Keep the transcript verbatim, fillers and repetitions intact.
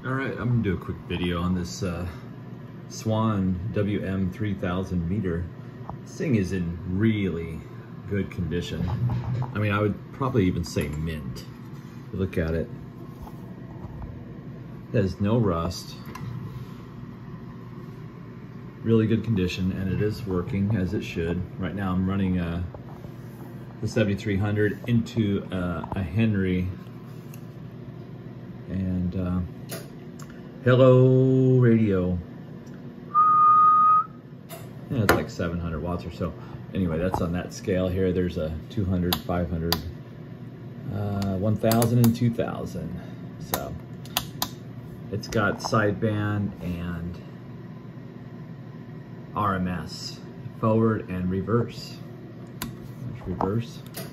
All right, I'm gonna do a quick video on this uh, Swan W M three thousand meter. This thing is in really good condition. I mean, I would probably even say mint. Look at it. It has no rust. Really good condition, and it is working as it should. Right now I'm running uh, the seventy-three hundred into uh, a Henry, and uh, hello radio. Yeah, it's like seven hundred watts or so. Anyway, that's on that scale here. There's a two hundred, five hundred, uh, one thousand, and two thousand. So it's got sideband and R M S, forward and reverse. There's reverse.